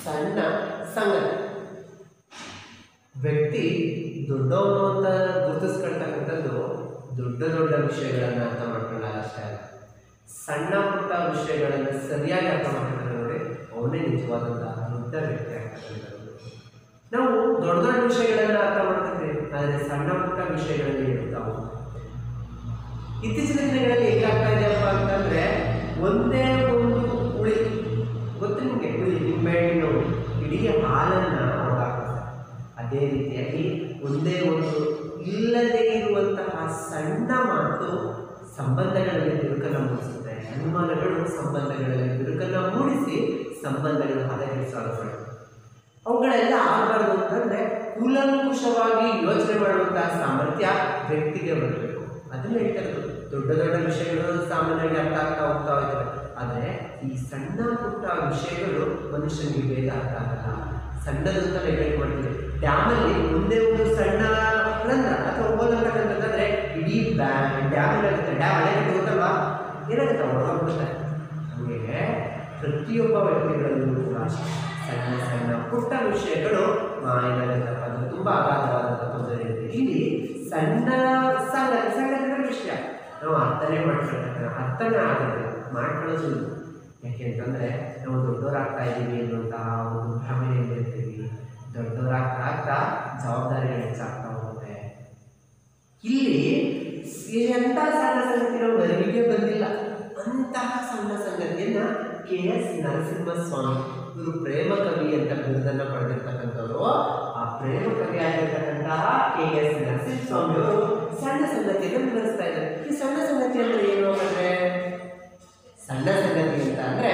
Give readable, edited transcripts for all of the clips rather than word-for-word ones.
ಸಣ್ಣ ಸಂಗತಿ. ವ್ಯಕ್ತಿ ದೊಡ್ಡವನು ಅಂತ ಗುರುತಿಸ್ಕೊಳ್ತಕ್ಕಂಥದ್ದು ದೊಡ್ಡ ದೊಡ್ಡ ವಿಷಯಗಳನ್ನು ಅರ್ಥ ಮಾಡ್ಕೊಳ್ಳಲ್ಲ ಅಷ್ಟೇ ಅಲ್ಲ, ಸಣ್ಣ ಪುಟ್ಟ ವಿಷಯಗಳನ್ನು ಸರಿಯಾಗಿ ಅರ್ಥ ಮಾಡ್ಕೊಂಡ್ರೆ ನೋಡಿ ಅವನೇ ನಿಜವಾದಂತಹ ದೊಡ್ಡ ವ್ಯಕ್ತಿ ಆಗ್ತಕ್ಕಂಥದ್ದು. ನಾವು ದೊಡ್ಡ ದೊಡ್ಡ ವಿಷಯಗಳನ್ನು ಅರ್ಥ ಮಾಡ್ಕೊತೀವಿ, ಆದರೆ ಸಣ್ಣ ಪುಟ್ಟ ವಿಷಯಗಳಲ್ಲಿ ಇರ್ತಾವೆ. ಇತ್ತೀಚಿನ ದಿನಗಳಲ್ಲಿ ಹೇಗಾಗ್ತಾ ಇದೆಯಪ್ಪ ಅಂತಂದರೆ ಒಂದೇ ಒಂದು ಹುಳಿ ಗೊತ್ತು ನಿಮಗೆ, ಹುಳಿ ನಿಂಬೆಹಣ್ಣು ಇಡೀ ಹಾಲನ್ನು ಹೊರಗಾಕ್ತಾರೆ. ಅದೇ ರೀತಿಯಾಗಿ ಒಂದೇ ಒಂದು ಇಲ್ಲದೇ ಇರುವಂತಹ ಸಣ್ಣ ಮಾತು ಸಂಬಂಧಗಳಲ್ಲಿ ಬಿರುಕನ್ನು ಮೂಡಿಸುತ್ತೆ. ಅನುಮಾನಗಳು ಸಂಬಂಧಗಳಲ್ಲಿ ಬಿರುಕನ್ನು ಮೂಡಿಸಿ ಸಂಬಂಧಗಳು ಹದಗೆಡಿಸಲ್ಪಡುತ್ತೆ. ಅವುಗಳೆಲ್ಲ ಆಗಬಾರ್ದು ಅಂತಂದರೆ ಕೂಲಂಕುಷವಾಗಿ ಯೋಚನೆ ಮಾಡುವಂತಹ ಸಾಮರ್ಥ್ಯ ವ್ಯಕ್ತಿಗೆ ಬರಬೇಕು. ಅದನ್ನು ಹೇಳ್ತಾರೆ, ದೊಡ್ಡ ದೊಡ್ಡ ವಿಷಯಗಳು ಸಾಮಾನ್ಯವಾಗಿ ಅರ್ಥ ಆಗ್ತಾ ಹೋಗ್ತಾ ಹೋಗ್ತವೆ, ಆದರೆ ಈ ಸಣ್ಣ ಪುಟ್ಟ ವಿಷಯಗಳು ಮನುಷ್ಯನಿಗೆ ಬೇಗ ಅರ್ಥ ಆಗಲ್ಲ. ಸಣ್ಣದು ಅಂತ ನೆಗ್ಲೆಕ್ಟ್ ಮಾಡ್ತೀವಿ. ಡ್ಯಾಮಲ್ಲಿ ಒಂದೇ ಒಂದು ಸಣ್ಣ ರಂಧ್ರ ಅಥವಾ ಹೋಲ್ ಅಂತಕ್ಕಂಥದ್ದಂದರೆ ಇಡೀ ಡ್ಯಾಮ್ ಏನಾಗುತ್ತೆ, ಡ್ಯಾಮ್ ಅಣೆಕಟ್ಟು ಗೊತ್ತಲ್ವಾ, ಏನಾಗುತ್ತೆ ಹೊರಗೋಗ್ಬಿಡುತ್ತೆ. ಹಾಗೆ ಪ್ರತಿಯೊಬ್ಬ ವ್ಯಕ್ತಿಗಳಲ್ಲೂ ಕೂಡ ಸಣ್ಣ ಸಣ್ಣ ಪುಟ್ಟ ವಿಷಯಗಳು ಏನಾಗುತ್ತಪ್ಪ ತುಂಬ ಅಗಾಧವಾದಂಥ ತೊಂದರೆ ಇದೆ. ಇಲ್ಲಿ ಸಣ್ಣ ಸಂಗತಿ, ಸಣ್ಣ ವಿಷಯ ನಾವು ಅರ್ಥನೇ ಅರ್ಥನೇ ಆಗುತ್ತೆ, ಮಾಡ್ಕೊಳ್ಳೋದು. ಯಾಕೆಂತಂದರೆ ನಾವು ದೊಡ್ಡವರಾಗ್ತಾ ಇದ್ದೀವಿ ಅನ್ನುವಂತಹ ಒಂದು ಭ್ರಮೆಯಲ್ಲಿ ಇರ್ತೀವಿ. ದೊಡ್ಡವರಾಗ್ತಾ ಆಗ್ತಾ ಜವಾಬ್ದಾರಿಗಳು ಹೆಚ್ಚಾಗ್ತಾ ಹೋಗುತ್ತೆ. ಇಲ್ಲಿ ಎಂಥ ಸಣ್ಣ ಸಂಗತಿ ನಾವು ಅರಿವಿಗೆ ಬಂದಿಲ್ಲ. ಅಂತಹ ಸಣ್ಣ ಸಂಗತಿಯನ್ನು KS ನರಸಿಂಹಸ್ವಾಮಿ ಇವರು ಪ್ರೇಮ ಕವಿ ಅಂತ ಬಿರುದನ್ನು ಪಡೆದಿರ್ತಕ್ಕಂಥವ್ರು. ಆ ಪ್ರೇಮ ಕವಿ ಆಗಿರ್ತಕ್ಕಂತಹ KS ನರಸಿಂಹಸ್ವಾಮಿಯವರು ಸಣ್ಣ ಸಂಗತಿಯನ್ನು ವಿವರಿಸ್ತಾ ಇದ್ದಾರೆ. ಈ ಸಣ್ಣ ಸಂಗತಿ ಅಂದರೆ ಏನು ಅಂದರೆ, ಸಣ್ಣ ಸಂಗತಿ ಅಂತ ಅಂದರೆ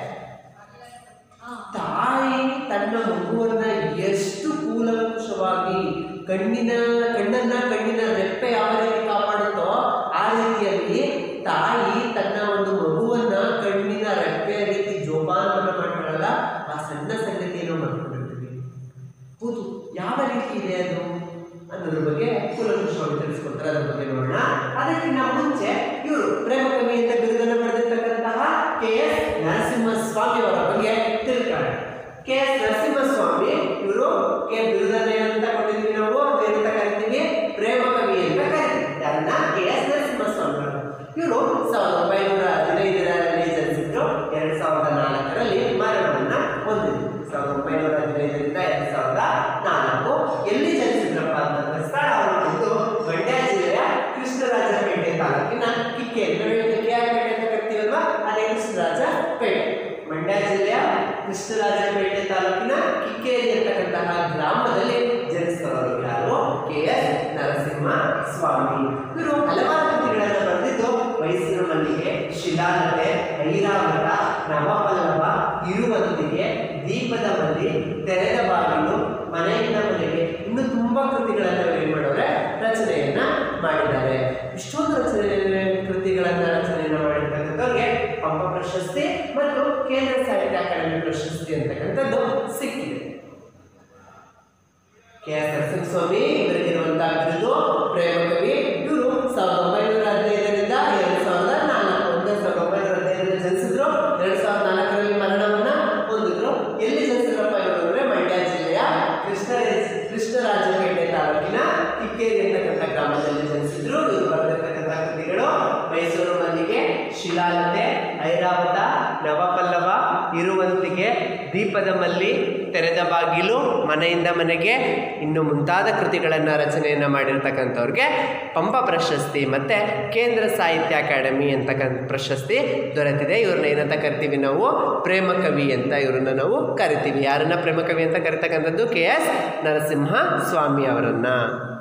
ತಾಯಿ ತನ್ನ ಮಗುವನ್ನ ಎಷ್ಟು ಕೂಲಂಕುಷವಾಗಿ ಕಣ್ಣಿನ ರೆಪ್ಪೆ ಯಾವ ರೀತಿ ಕಾಪಾಡುತ್ತೋ ಆ ರೀತಿಯಲ್ಲಿ ತಾಯಿ ತನ್ನ ಒಂದು ಮಗುವನ್ನ ಕಣ್ಣಿನ ರೆಪ್ಪೆಯ ರೀತಿ ಜೋಪಾನವನ್ನು ಮಾಡ್ಕೊಳ್ಳಲ್ಲ. ಆ ಸಣ್ಣ ಸಂಗತಿಯನ್ನು ಮಾಡ್ಕೊಂಡಿರ್ತೀವಿ. ಹೌದು, ಯಾವ ರೀತಿ ಇದೆ ಅದು ಅನ್ನೋದ್ರ ಬಗ್ಗೆ ಕೂಲಂಕುಷವಾಗಿ ತಿಳಿಸ್ಕೊಡ್ತಾರೆ. ಅದ್ರ ಬಗ್ಗೆ ನೋಡೋಣ. ಅದಕ್ಕಿಂತ ಮುಂಚೆ ಇವರು ಪ್ರೇಮ ಕವಿ ಅಂತ ಬಿರುದನ್ನು ಪಡೆದಿರ್ತಕ್ಕಂತಹ KS ನರಸಿಂಹಸ್ವಾಮಿ ಅವರ ಬಗ್ಗೆ ತಿಳ್ಕೊಳ್ಳೋಣ. KS ನರಸಿಂಹಸ್ವಾಮಿ ಇವರು ಬಿರುದನ್ನ ಅಂತ ಕೊಟ್ಟಿದ್ವಿ ನಾವು, ಅಂತ ಕರಿತೀವಿ ಪ್ರೇಮ ಕವಿ ಅಂತ ಕರಿತೀವಿ. ಯಾರನ್ನ? KS ನರಸಿಂಹಸ್ವಾಮಿ ಅವರು. ಇವರು 1915ರಲ್ಲಿ ಜನಿಸಿದ್ರು. 2004ರಲ್ಲಿ ಮರಣವನ್ನ ಹೊಂದಿದ್ರು. 1915ರಿಂದ 2004. ಎಲ್ಲಿ ಜನಿಸಿದ್ರಪ್ಪ ಅಂತಂದ್ರೆ ಸ್ಥಳ ಅವರದ್ದು ಮಂಡ್ಯ ಜಿಲ್ಲೆಯ ಕೃಷ್ಣರಾಜಪೇಟೆ ತಾಲೂಕಿನ ಕಿಕ್ಕೇರಿ. KR ಅಂತ ಕರಿತೀವಲ್ವಾ, ಅದೇ ಕೃಷ್ಣರಾಜಪೇಟೆ. ಮಂಡ್ಯ ಜಿಲ್ಲೆಯ ಕೃಷ್ಣರಾಜಪೇಟೆ ತಾಲೂಕಿನ ಕಿಕ್ಕೇರಿ ಅಂತಕ್ಕಂತಹ ಗ್ರಾಮದಲ್ಲಿ ಜನಿಸಿದವರು ಯಾರು? KS ನರಸಿಂಹಸ್ವಾಮಿ. ಇವರು ಹಲವಾರು ಕೃತಿಗಳನ್ನು ಬರೆದಿದ್ದು ಮೈಸೂರು ಮಲ್ಲಿಗೆ, ಶಿಲಾಲತೆ, ಐರಾವತ, ನವಪಲ್ಲವ, ಇರುವಂತಿಗೆ, ದೀಪದ ಮಲ್ಲಿ, ತೆರೆದ ಬಾಗಿಲು, ಮನೆಯಿಂದ ಮನೆಗೆ, ಇನ್ನು ತುಂಬಾ ಕೃತಿಗಳನ್ನು ಏನು ಮಾಡೋರೆ ರಚನೆಯನ್ನ ಮಾಡಿದ್ದಾರೆ. ಇಷ್ಟೊಂದು ಕೃತಿಗಳನ್ನು ಮಾಡಿರ್ತಕ್ಕಂಥವ್ರಿಗೆ ಪಂಪ ಪ್ರಶಸ್ತಿ ಮತ್ತು ಕೇಂದ್ರ ಸಾಹಿತ್ಯ ಅಕಾಡೆಮಿ ಪ್ರಶಸ್ತಿ ಅಂತಕ್ಕಂಥದ್ದು ಸಿಕ್ಕಿದೆ. KS ನರಸಿಂಹಸ್ವಾಮಿ ಇವರಿಗಿರುವಂತಹ ಬಿರುದು ಪ್ರೇಮ ಕವಿ. ಇವರು 1915ರಿಂದ 2004. 1915ರಲ್ಲಿ ಜನಿಸಿದ್ರು. 2004ರಲ್ಲಿ ಮರಣವನ್ನ ಹೊಂದಿದ್ರು. ಎಲ್ಲಿ ಜನಿಸಿದ್ರಪ್ಪ ಇವರು ಅಂದ್ರೆ ಮಂಡ್ಯ ಜಿಲ್ಲೆಯ ಕೃಷ್ಣರಾಜಪೇಟೆ ತಾಲೂಕಿನ ಕಿಕ್ಕೇರಿ ಅಂತಕ್ಕಂಥ ಗ್ರಾಮದಲ್ಲಿ ಜನಿಸಿದ್ರು. ಇವರು ಬರೆದಿರ್ತಕ್ಕಂಥ ಕೃತಿಗಳು ಮೈಸೂರು ಮಲ್ಲಿಗೆ, ಶಿಲಾಲತೆ, ಐರಾವತ, ನವಪಲ್ಲವ, ಇರುವಂತಿಗೆ, ದೀಪದ ಮಲ್ಲಿ, ತೆರೆದ ಬಾಗಿಲು, ಮನೆಯಿಂದ ಮನೆಗೆ, ಇನ್ನು ಮುಂತಾದ ಕೃತಿಗಳನ್ನು ರಚನೆಯನ್ನು ಮಾಡಿರ್ತಕ್ಕಂಥವ್ರಿಗೆ ಪಂಪ ಪ್ರಶಸ್ತಿ ಮತ್ತು ಕೇಂದ್ರ ಸಾಹಿತ್ಯ ಅಕಾಡೆಮಿ ಅಂತಕ್ಕಂಥ ಪ್ರಶಸ್ತಿ ದೊರೆತಿದೆ. ಇವ್ರನ್ನ ಏನಂತ ಕರಿತೀವಿ ನಾವು? ಪ್ರೇಮ ಕವಿ ಅಂತ ಇವ್ರನ್ನ ನಾವು ಕರಿತೀವಿ. ಯಾರನ್ನ ಪ್ರೇಮ ಕವಿ ಅಂತ ಕರಿತಕ್ಕಂಥದ್ದು? KS ನರಸಿಂಹಸ್ವಾಮಿ ಅವರನ್ನು.